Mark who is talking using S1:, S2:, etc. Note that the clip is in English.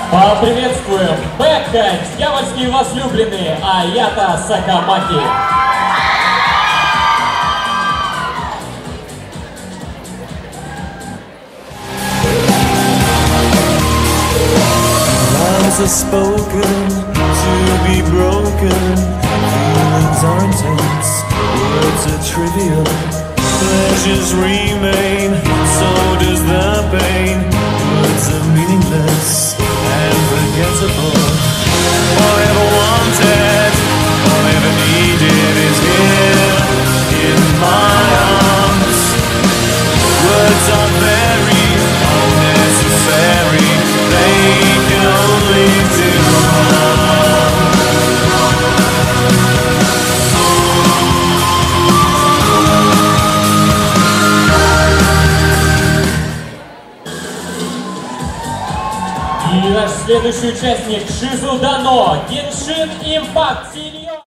S1: Поприветствуем Бекка, дьявольские возлюбленные, Аята Сакамаки.
S2: Lies are spoken to be broken. Feelings are intense, words are trivial. Pleasures remain, so does the pain. Words are meaningless and forgettable. All I ever wanted, all I ever needed is here in my arms. Words are very unnecessary, they can only do harm.
S1: И наш следующий участник Шизу Дано, Геншин Импакт.